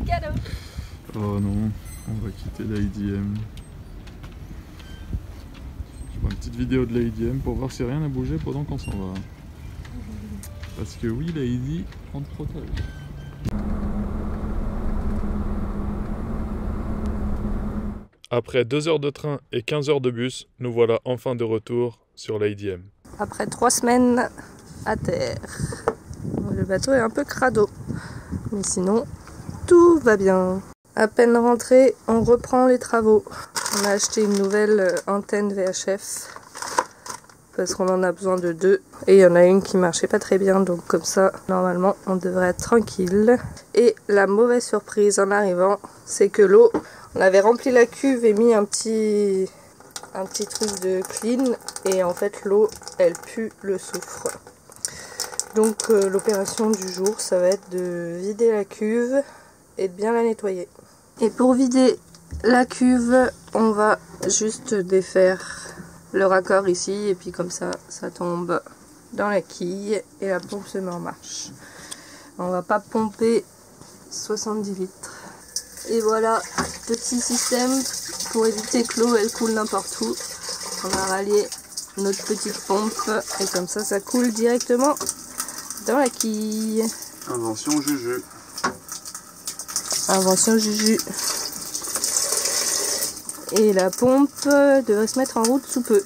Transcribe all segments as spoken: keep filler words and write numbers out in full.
cadeau. Oh non, on va quitter l'A D M. Je prends une petite vidéo de l'A D M pour voir si rien n'a bougé pendant qu'on s'en va. Parce que oui, l'A D, on te protège. Après deux heures de train et quinze heures de bus, nous voilà enfin de retour sur l'A D M. Après trois semaines à terre. Le bateau est un peu crado, mais sinon tout va bien. À peine rentré, on reprend les travaux. On a acheté une nouvelle antenne V H F parce qu'on en a besoin de deux. Et il y en a une qui marchait pas très bien, donc comme ça, normalement, on devrait être tranquille. Et la mauvaise surprise en arrivant, c'est que l'eau, on avait rempli la cuve et mis un petit, un petit truc de clean. Et en fait, l'eau, elle pue le soufre. Donc euh, l'opération du jour, ça va être de vider la cuve et de bien la nettoyer. Et pour vider la cuve, on va juste défaire le raccord ici et puis comme ça, ça tombe dans la quille et la pompe se met en marche. On va pas pomper soixante-dix litres. Et voilà, petit système pour éviter que l'eau elle coule n'importe où. On a rallié notre petite pompe et comme ça, ça coule directement dans la quille. Invention Juju. Invention Juju. Et la pompe devrait se mettre en route sous peu.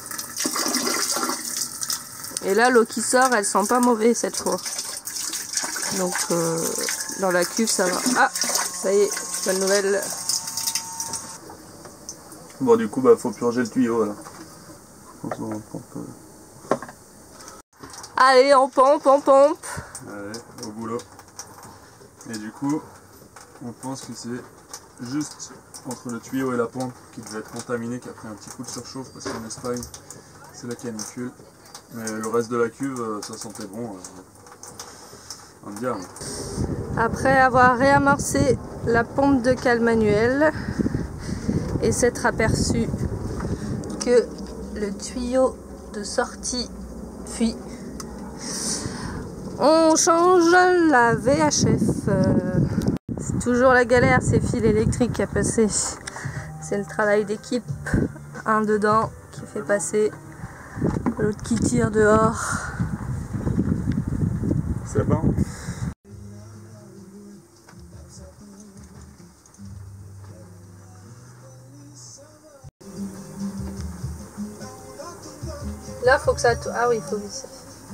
Et là, l'eau qui sort, elle sent pas mauvais cette fois. Donc, euh, dans la cuve, ça va. Ah, ça y est, bonne nouvelle. Bon, du coup, bah, faut purger le tuyau là. Allez, on pompe, on pompe. Allez, au boulot. Et du coup, on pense que c'est juste entre le tuyau et la pompe qui devait être contaminé, qui a pris un petit coup de surchauffe parce qu'en Espagne, c'est la canicule. Mais le reste de la cuve, ça sentait bon. Euh, indien. Après avoir réamorcé la pompe de cale manuelle et s'être aperçu que le tuyau de sortie fuit, on change la V H F. C'est toujours la galère ces fils électriques à passer. C'est le travail d'équipe. Un dedans qui fait passer, l'autre qui tire dehors. C'est bon. Là, faut que ça... Ah oui, il faut visser.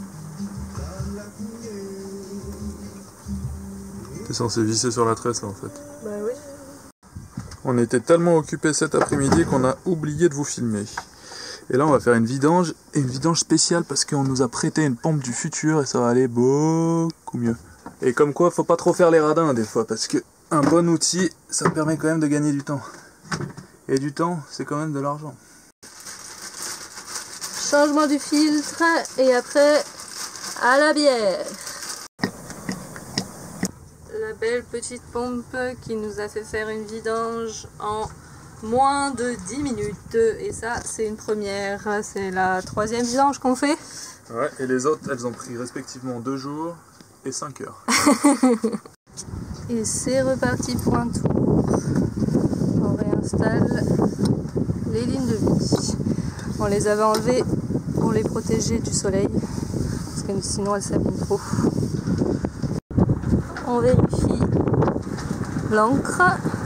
T'es censé visser sur la tresse là en fait. Bah oui. On était tellement occupés cet après-midi qu'on a oublié de vous filmer. Et là on va faire une vidange, et une vidange spéciale parce qu'on nous a prêté une pompe du futur et ça va aller beaucoup mieux. Et comme quoi, faut pas trop faire les radins des fois, parce que un bon outil, ça permet quand même de gagner du temps. Et du temps, c'est quand même de l'argent. Changement du filtre et après à la bière. La belle petite pompe qui nous a fait faire une vidange en moins de dix minutes. Et ça, c'est une première. C'est la troisième vidange qu'on fait. Ouais, et les autres, elles ont pris respectivement deux jours et cinq heures. Et c'est reparti pour un tour. On réinstalle les lignes de vie. On les avait enlevées pour les protéger du soleil, parce que sinon elles s'abîment trop. On vérifie l'encre.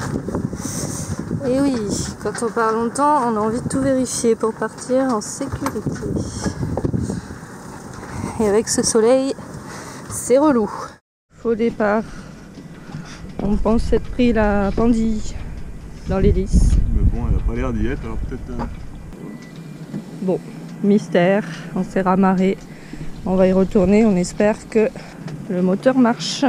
Et oui, quand on part longtemps, on a envie de tout vérifier pour partir en sécurité. Et avec ce soleil, c'est relou. Faux départ. On pense être pris la pendille dans l'hélice. Mais bon, elle a pas l'air d'y être, alors peut-être... Euh... Bon, mystère, on s'est ramarré. On va y retourner, on espère que le moteur marche.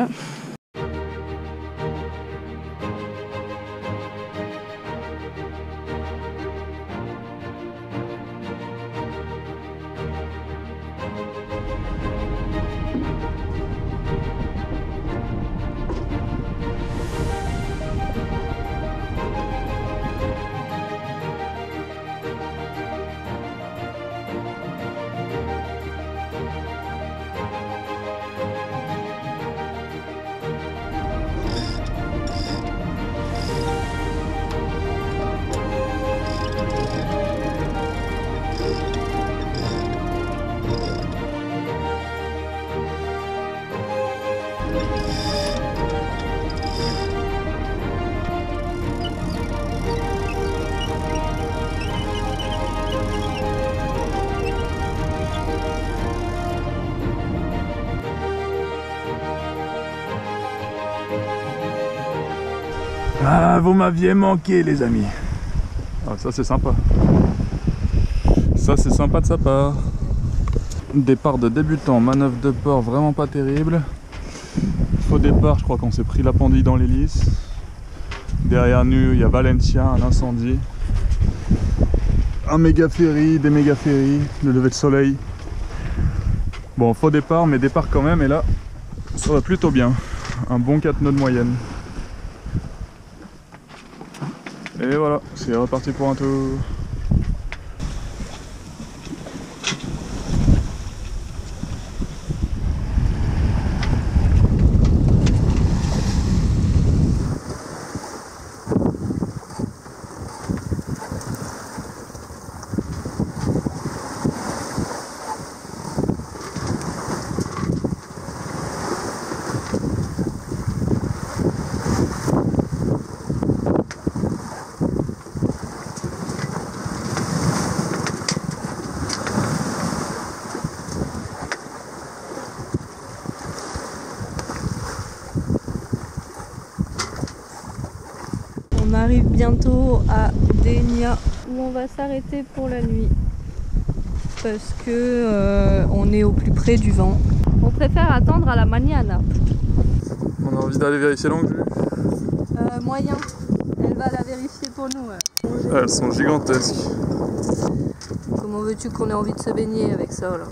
Ah, vous m'aviez manqué les amis. Ah, ça c'est sympa. Ça c'est sympa de sa part. Départ de débutant, manœuvre de port vraiment pas terrible. Faux départ, je crois qu'on s'est pris la pendille dans l'hélice. Derrière nous, il y a Valencia, un incendie. Un méga ferry, des méga ferries, le lever de soleil. Bon, faux départ, mais départ quand même, et là, ça va plutôt bien. Un bon quatre nœuds de moyenne. Et voilà, c'est reparti pour un tour. On arrive bientôt à Denia où on va s'arrêter pour la nuit parce que euh, on est au plus près du vent. On préfère attendre à la mañana. On a envie d'aller vérifier l'angle. Euh, moyen. Elle va la vérifier pour nous. Ouais. Ah, elles sont gigantesques. Comment veux-tu qu'on ait envie de se baigner avec ça là?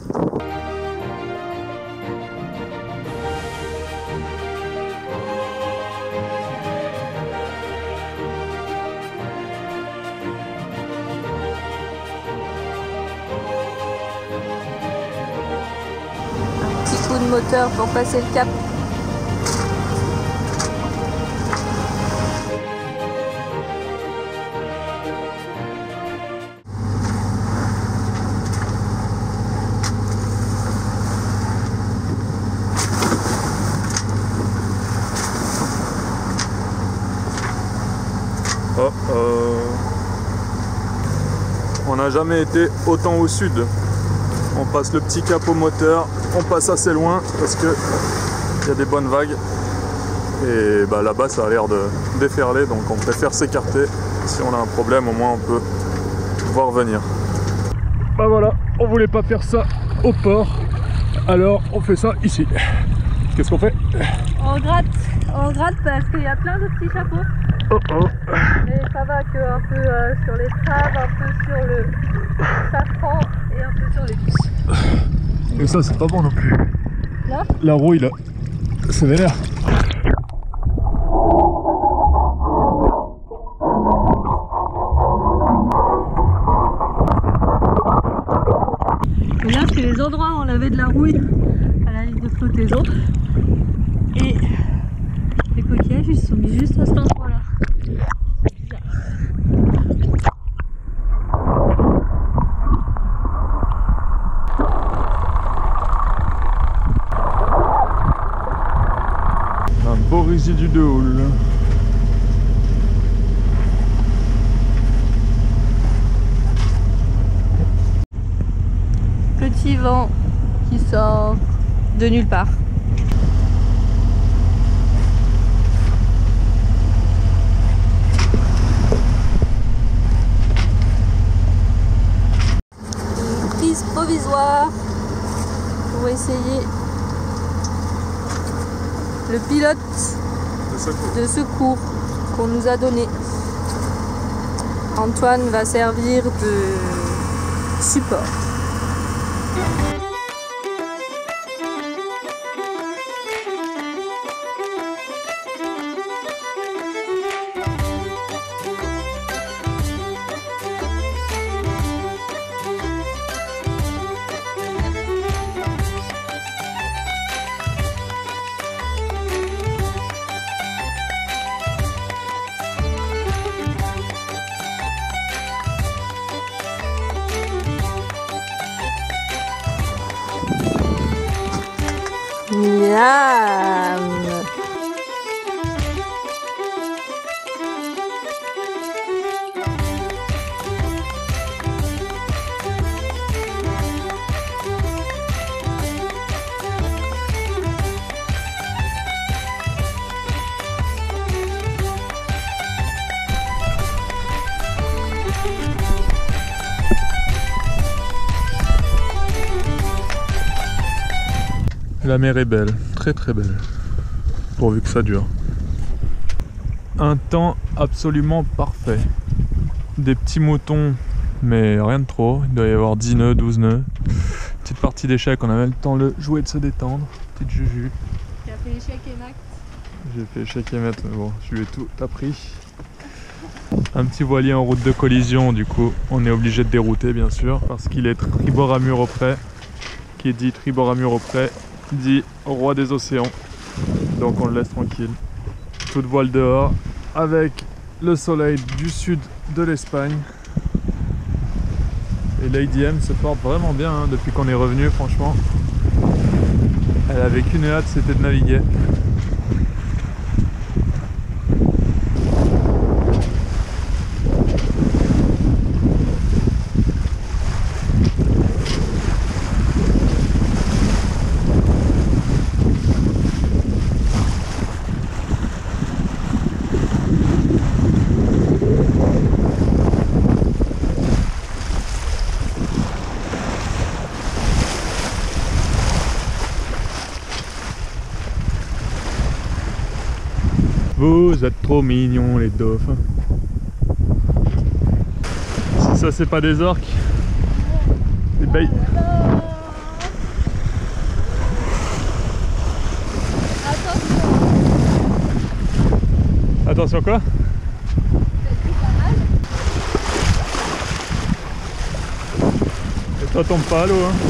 De moteur pour passer le cap. Oh, euh... On n'a jamais été autant au sud. On passe le petit cap au moteur, on passe assez loin parce que il y a des bonnes vagues et bah, là-bas ça a l'air de déferler, donc on préfère s'écarter. Si on a un problème, au moins on peut voir venir. Bah voilà, on voulait pas faire ça au port, alors on fait ça ici. Qu'est-ce qu'on fait? On gratte, on gratte parce qu'il y a plein de petits chapeaux. Oh oh. Mais ça va que un peu euh, sur les traves, un peu sur le safran et un peu sur les puces. Et ça c'est pas bon non plus. Là la rouille là, c'est vénère. Et là c'est les endroits où on avait de la rouille à la ligne de flottaison. Et les coquillages ils se sont mis juste à cet endroit là. Un beau résidu de houle. Petit vent qui sort de nulle part. Une prise provisoire pour essayer le pilote De secours. de secours qu'on nous a donné. Antoine va servir de support. La mer est belle, très très belle, pourvu que ça dure. Un temps absolument parfait. Des petits moutons, mais rien de trop. Il doit y avoir dix nœuds, douze nœuds. Petite partie d'échecs, on a même le temps de jouer de se détendre. Petite juju. Tu as fait échec et mat. J'ai fait échec et mat, mais bon, je lui ai tout appris. Un petit voilier en route de collision, du coup, on est obligé de dérouter bien sûr, parce qu'il est tribord à mur au près. Qui est dit tribord à mur au près, dit roi des océans. Donc on le laisse tranquille. Toute voile dehors, avec le soleil du sud de l'Espagne. Et Lady M se porte vraiment bien hein, depuis qu'on est revenu, franchement. Elle avait qu'une hâte, c'était de naviguer. Vous êtes trop mignons les dauphins. Si ça c'est pas des orques, des baies. Attention. Attention quoi? Et toi tombe pas à l'eau hein.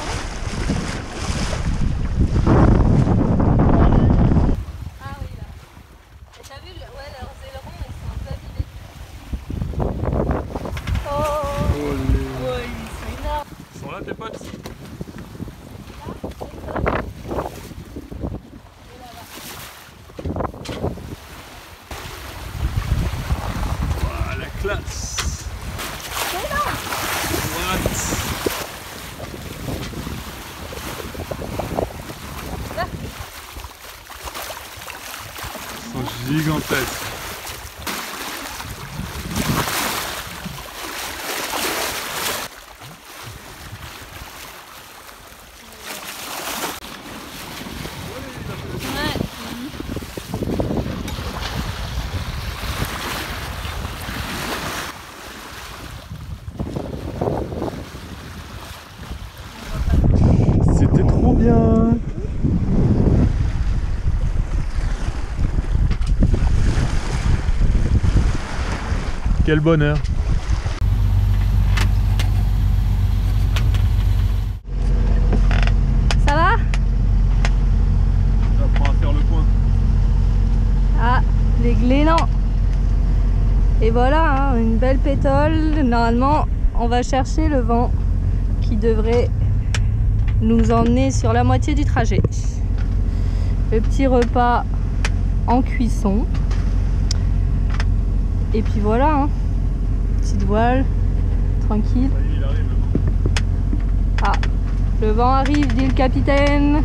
Tes potes. Voilà la classe. What? Ils sont gigantesques. C'était trop bien. Quel bonheur. Ça va? J'apprends à faire le point. Ah, les glénans. Et voilà, hein, une belle pétole. Normalement, on va chercher le vent qui devrait nous emmener sur la moitié du trajet. Le petit repas en cuisson. Et puis voilà, hein. Petite voile, tranquille. Ça y est, il arrive le vent. Ah, le vent arrive, dit le capitaine.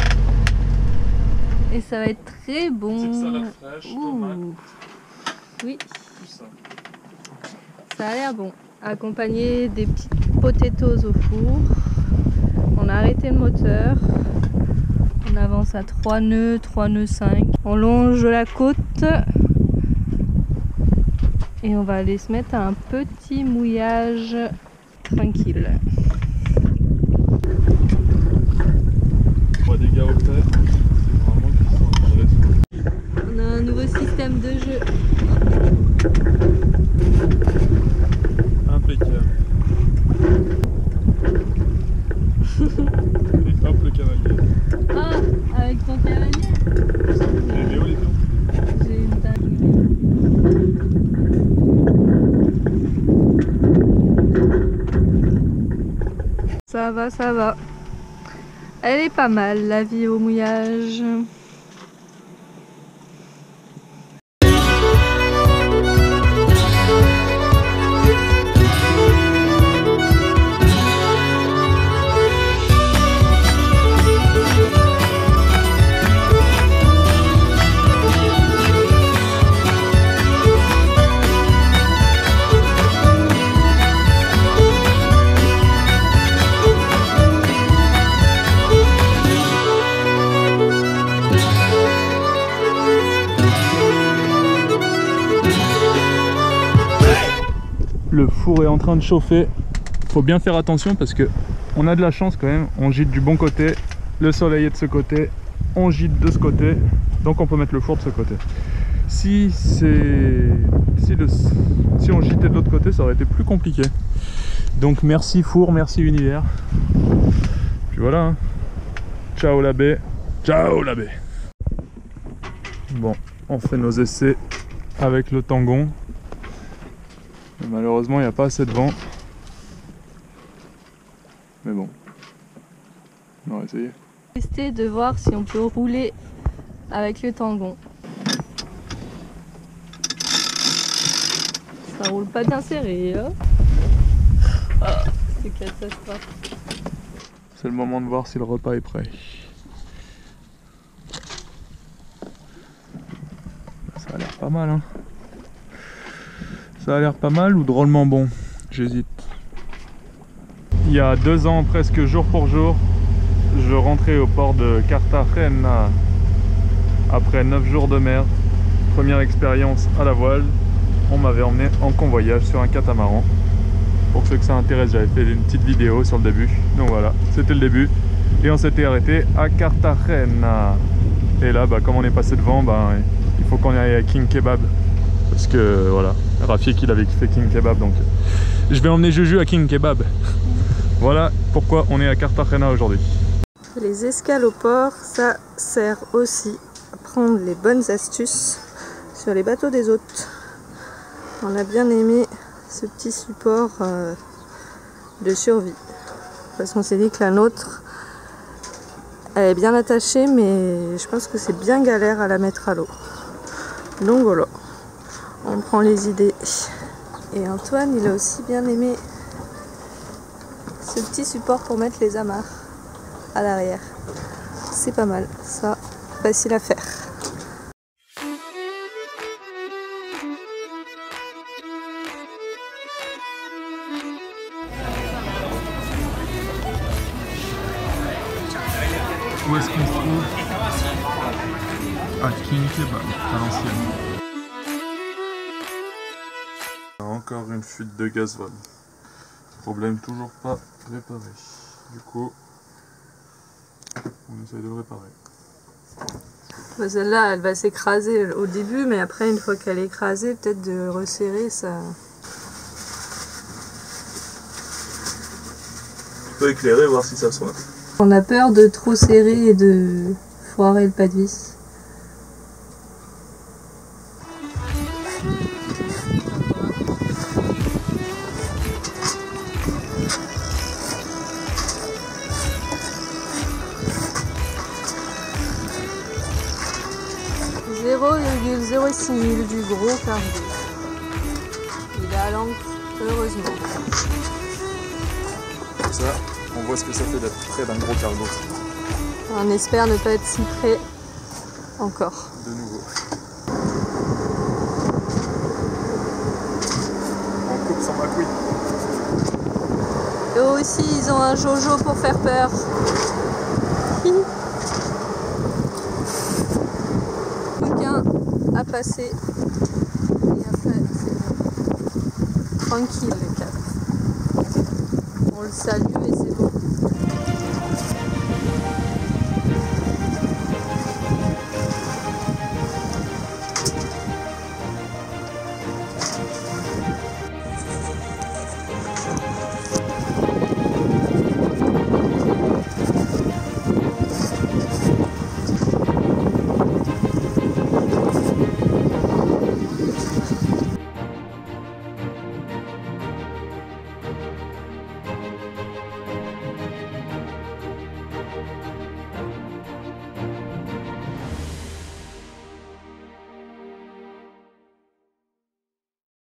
Et ça va être très bon. Petite salade fraîche, tomate. Oui, Tout ça. ça a l'air bon. Accompagné des petites potatoes au four. On a arrêté le moteur. On avance à trois nœuds, trois nœuds cinq. On longe la côte. Et on va aller se mettre à un petit mouillage tranquille. On voit des gars au fait. C'est vraiment qu'ils sont en train de rester. On a un nouveau système de jeu. Impeccable. Et hop le cavalier. Ah, avec ton cavalier. Les Léo les pions. J'ai une taille. Ça va, ça va. Elle est pas mal, la vie au mouillage. Le four est en train de chauffer. Faut bien faire attention parce que on a de la chance quand même. On gîte du bon côté. Le soleil est de ce côté. On gîte de ce côté. Donc on peut mettre le four de ce côté. Si c'est si, le... si on gîtait de l'autre côté, ça aurait été plus compliqué. Donc merci four, merci univers. Puis voilà. Hein. Ciao la baie. Ciao la baie. Bon, on fait nos essais avec le tangon. Mais malheureusement, il n'y a pas assez de vent. Mais bon, on va essayer. Tester de voir si on peut rouler avec le tangon. Ça roule pas bien serré, hein. Oh, c'est catastrophe. C'est le moment de voir si le repas est prêt. Ça a l'air pas mal, hein. Ça a l'air pas mal ou drôlement bon? J'hésite. Il y a deux ans, presque jour pour jour, je rentrais au port de Cartagena après neuf jours de mer. Première expérience à la voile. On m'avait emmené en convoyage sur un catamaran. Pour ceux que ça intéresse, j'avais fait une petite vidéo sur le début. Donc voilà, c'était le début. Et on s'était arrêté à Cartagena. Et là, bah, comme on est passé devant, bah, il faut qu'on aille à King Kebab. Parce que voilà, Rafik il avait fait King Kebab, donc je vais emmener Juju à King Kebab. Voilà pourquoi on est à Cartagena aujourd'hui. Les escales au port, ça sert aussi à prendre les bonnes astuces sur les bateaux des hôtes. On a bien aimé ce petit support euh, de survie. Parce qu'on s'est dit que la nôtre, elle est bien attachée, mais je pense que c'est bien galère à la mettre à l'eau. Donc voilà, on prend les idées. Et Antoine, il a aussi bien aimé ce petit support pour mettre les amarres à l'arrière. C'est pas mal, ça, facile à faire. Où est-ce qu'on se trouve? À King Kebab, à l'ancienne. Encore une fuite de gasoil. Problème toujours pas réparé. Du coup, on essaye de le réparer. Bah, celle-là, elle va s'écraser au début, mais après, une fois qu'elle est écrasée, peut-être de resserrer, ça... On peut éclairer, voir si ça soit. On a peur de trop serrer et de foirer le pas de vis. zéro virgule zéro six mille du gros cargo. Il est à l'encre, heureusement. Comme ça, on voit ce que ça fait d'être près d'un gros cargo. On espère ne pas être si près encore. De nouveau. On coupe son macouille. Eux aussi, ils ont un jojo pour faire peur. Plus qu'un à passer. Et après, c'est bon. Tranquille, le cap. On le salue.